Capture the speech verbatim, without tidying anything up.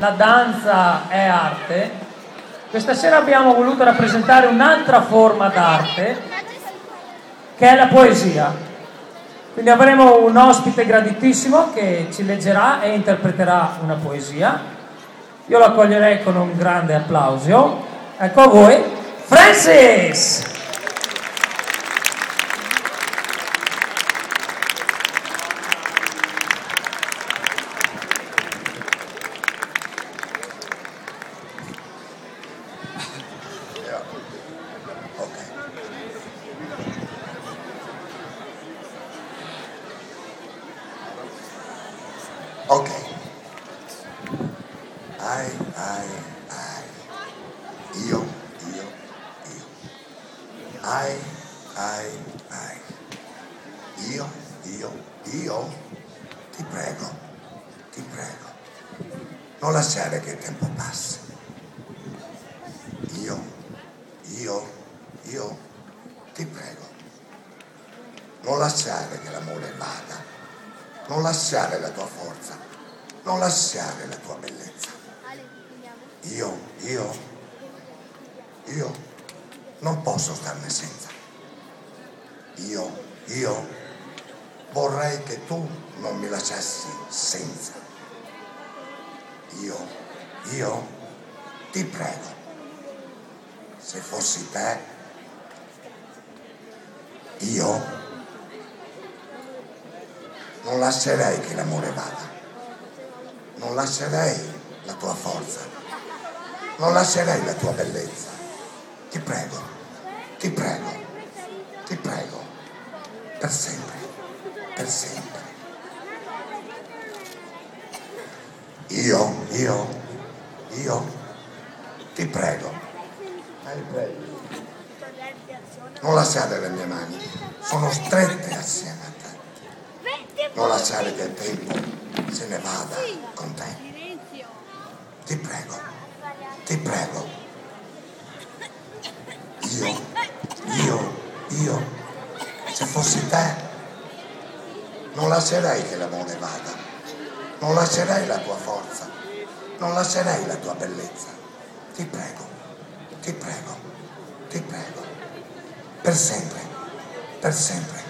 la danza è arte, questa sera abbiamo voluto rappresentare un'altra forma d'arte, che è la poesia. Quindi avremo un ospite graditissimo che ci leggerà e interpreterà una poesia. Io lo accoglierei con un grande applauso. Ecco a voi, Francis! Ok. Ai, ai, ai. Io, io, io. Ai, ai, ai. Io, io, io. Ti prego, ti prego. Non lasciare che il tempo passi. Io, io, io. Ti prego. Non lasciare che l'amore vada. Non lasciare la tua forza, non lasciare la tua bellezza. Io, io, io non posso starne senza. Io, io vorrei che tu non mi lasciassi senza. Io, io ti prego, se fossi te, io non lascerei che l'amore vada, non lascerei la tua forza, non lascerei la tua bellezza. Ti prego, ti prego, ti prego, per sempre, per sempre. Io, io, io, ti prego, non lasciare le mie mani, sono strette assieme a te. Non lasciare che il tempo se ne vada con te. Ti prego, ti prego. Io, io, io, se fossi te, non lascerei che l'amore vada, non lascerei la tua forza, non lascerei la tua bellezza. Ti prego, ti prego, ti prego, per sempre, per sempre.